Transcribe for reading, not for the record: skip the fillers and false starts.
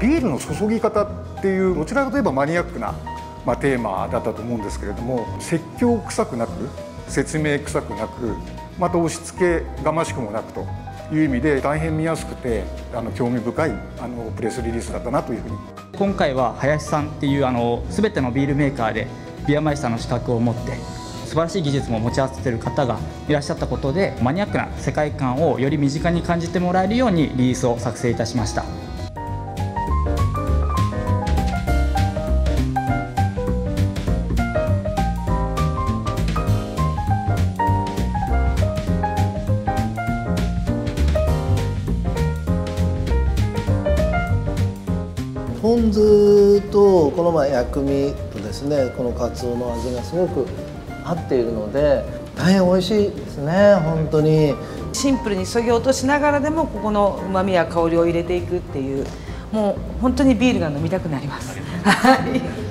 ビールの注ぎ方っていうどちらかといえばマニアックな、テーマだったと思うんですけれども、説教臭くなく説明臭くなく、また押し付けがましくもなくという意味で大変見やすくて興味深いプレスリリースだったなというふうに。 今回は林さんっていう全てのビールメーカーでビアマイスターの資格を持って素晴らしい技術も持ち合わせている方がいらっしゃったことで、マニアックな世界観をより身近に感じてもらえるようにリリースを作成いたしました。 ポン酢とこの薬味とですね、このカツオの味がすごく合っているので大変美味しいですね。本当にシンプルにそぎ落としながらでもここの旨味や香りを入れていくっていう、もう本当にビールが飲みたくなります。はい。